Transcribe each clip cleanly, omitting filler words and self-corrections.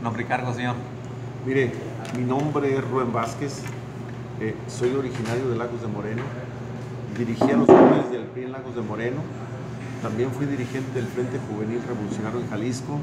Nombre y cargo, señor. Mire, mi nombre es Rubén Vázquez, soy originario de Lagos de Moreno, dirigí a los jóvenes del PRI en Lagos de Moreno, también fui dirigente del Frente Juvenil Revolucionario en Jalisco,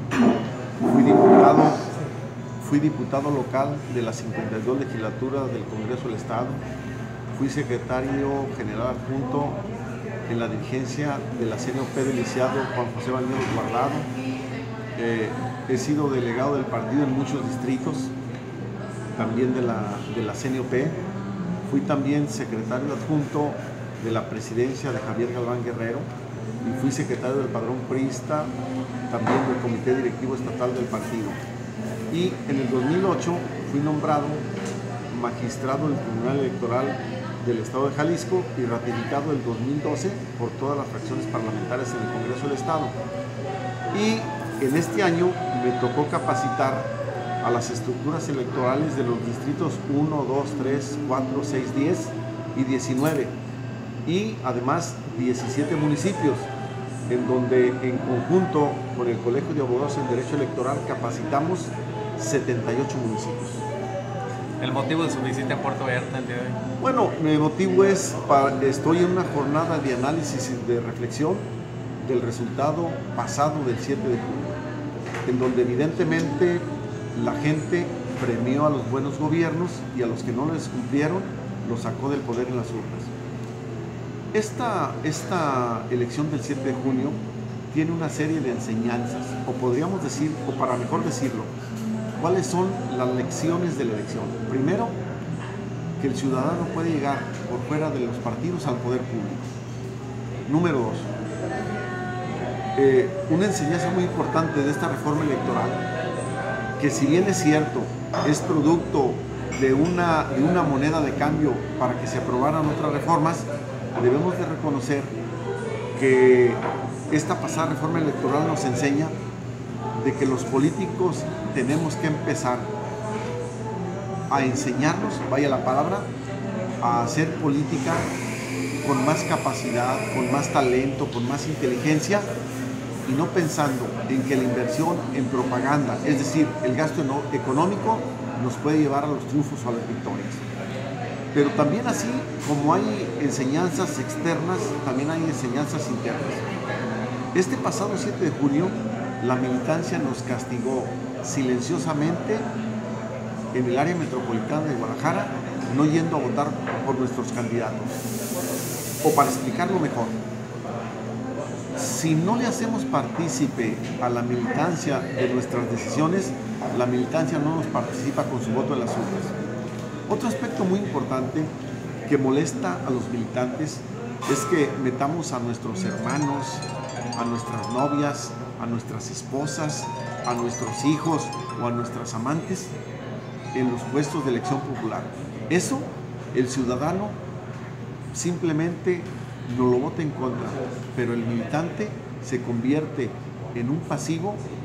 fui diputado local de la 52 legislatura del Congreso del Estado, fui secretario general adjunto en la dirigencia de la CNOP del licenciado Juan José Valderos Guardado. He sido delegado del partido en muchos distritos, también de la CNOP. Fui también secretario adjunto de la presidencia de Javier Galván Guerrero y fui secretario del padrón priista, también del comité directivo estatal del partido. Y en el 2008 fui nombrado magistrado del Tribunal Electoral del Estado de Jalisco y ratificado el 2012 por todas las fracciones parlamentarias en el Congreso del Estado. Y en este año me tocó capacitar a las estructuras electorales de los distritos 1, 2, 3, 4, 6, 10 y 19 y además 17 municipios, en donde en conjunto con el Colegio de Abogados en Derecho Electoral capacitamos 78 municipios. ¿El motivo de su visita en Puerto Vallarta el día de hoy? Bueno, mi motivo es, estoy en una jornada de análisis y de reflexión del resultado pasado del 7 de junio, en donde evidentemente la gente premió a los buenos gobiernos y a los que no les cumplieron los sacó del poder en las urnas. Esta elección del 7 de junio tiene una serie de enseñanzas, o podríamos decir, o para mejor decirlo, ¿cuáles son las lecciones de la elección? Primero, que el ciudadano puede llegar por fuera de los partidos al poder público. Número dos, una enseñanza muy importante de esta reforma electoral, que si bien es cierto, es producto de una moneda de cambio para que se aprobaran otras reformas, debemos de reconocer que esta pasada reforma electoral nos enseña de que los políticos tenemos que empezar a enseñarnos, vaya la palabra, a hacer política con más capacidad, con más talento, con más inteligencia y no pensando en que la inversión en propaganda, es decir, el gasto económico, nos puede llevar a los triunfos o a las victorias. Pero también así como hay enseñanzas externas, también hay enseñanzas internas. Este pasado 7 de junio, la militancia nos castigó silenciosamente en el área metropolitana de Guadalajara, no yendo a votar por nuestros candidatos. O para explicarlo mejor, si no le hacemos partícipe a la militancia de nuestras decisiones, la militancia no nos participa con su voto en las urnas. Otro aspecto muy importante que molesta a los militantes es que metamos a nuestros hermanos, a nuestras novias, a nuestras esposas, a nuestros hijos o a nuestras amantes en los puestos de elección popular. Eso, el ciudadano simplemente no lo vota en contra, pero el militante se convierte en un pasivo